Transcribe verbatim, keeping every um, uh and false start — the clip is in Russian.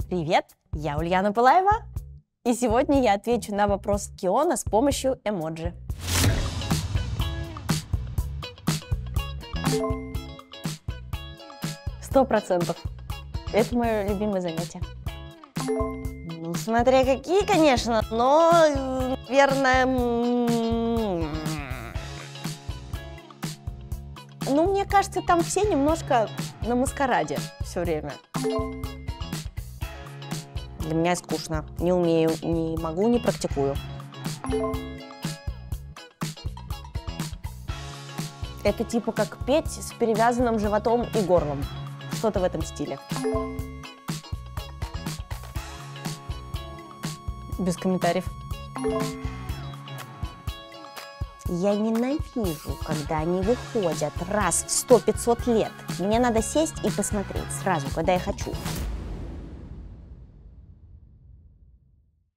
Привет, я Ульяна Пылаева, и сегодня я отвечу на вопрос Киона с помощью эмоджи. Сто процентов. Это мое любимое занятие. Ну, смотря какие, конечно, но, наверное... Ну, мне кажется, там все немножко на маскараде все время. Для меня скучно. Не умею, не могу, не практикую. Это типа как петь с перевязанным животом и горлом. Что-то в этом стиле. Без комментариев. Я ненавижу, когда они выходят раз в сто-пятьсот лет. Мне надо сесть и посмотреть сразу, когда я хочу.